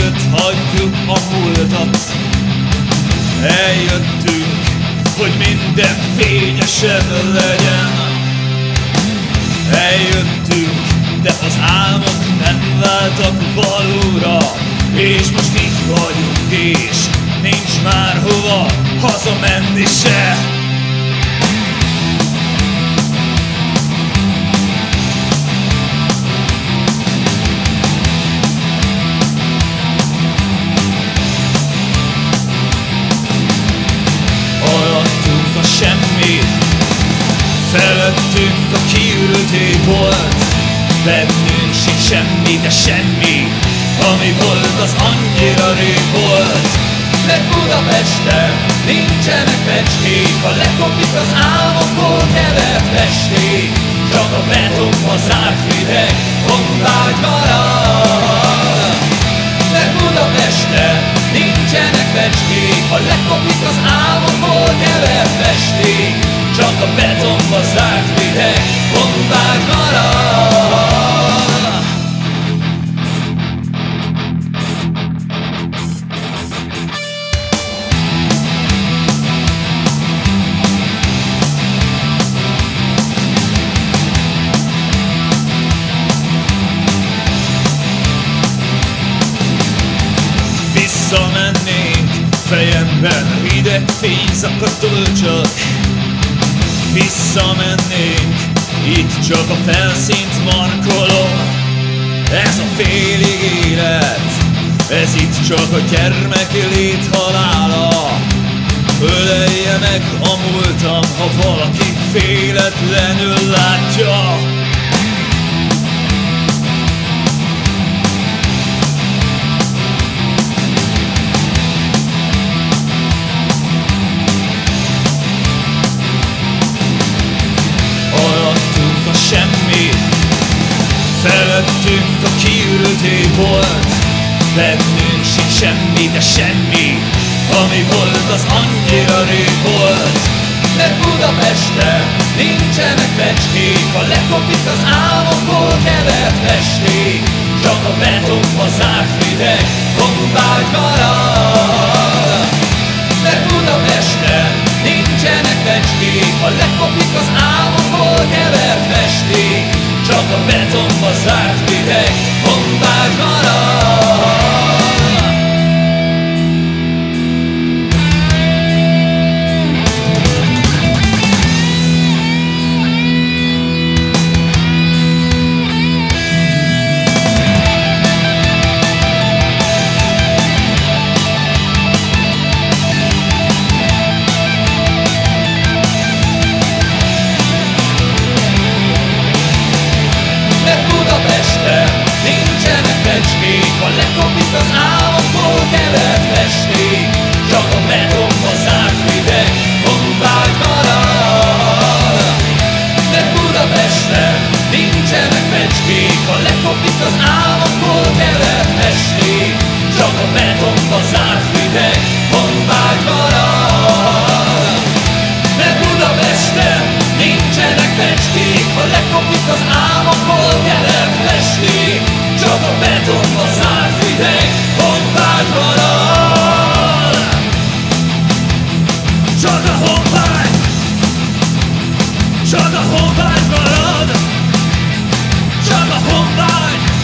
mielőtt hagyjuk a múltat. Eljöttünk, hogy minden fényesebb legyen. Eljöttünk, de az álmok nem váltak valóra. És most itt vagyunk, és nincs már hova hazamenni se. Alattunk a semmi, felettünk a kiürült égbolt. Bennünk sincs semmi, de semmi, ami volt, az annyira rég volt. Mert Budapesten nincsenek fecskék, ha lekopik az álmokból kevert festék. Csak a betonba zárt hideg honvágy marad. Mert Budapesten nincsenek fecskék, ha lekopik az álmokból kevert festék. Csak a betonba zárt hideg honvágy marad. Visszamennénk, fejemben hideg fényzakatol csak. Visszamennénk, itt csak a felszínt markolom. Ez a félig élet, ez itt csak a gyermeki lét halála. Ölelje meg a múltam, ha valaki féletlenül látja. Semmi, felettünk a kiürült égbolt. Bennünk sincs semmi, de semmi, ami volt, az annyira rég volt. Mert Budapesten nincsenek fecskék, ha lekopik az álmokból kevert festék. Csak a betonba zárt hideg honvágy marad. Mert Budapesten nincsenek fecskék, ha lekopik az álmokból kevert festék. Csak a betonba zárt hideg honvágy marad. Ha lekopik az álmokból kevert festék. Csak a betonba zárt hideg honvágy marad. Mert Budapesten nincsenek fecskék, ha lekopik az álmokból kevert festék. Csak a betonba zárt hideg honvágy marad. Mert Budapesten nincsenek fecskék, ha lekopik az álmokból kevert festék. Csak a betonba zárt hideg honvágy marad. Csak a honvágy, csak a honvágy marad. Csak a honvágy.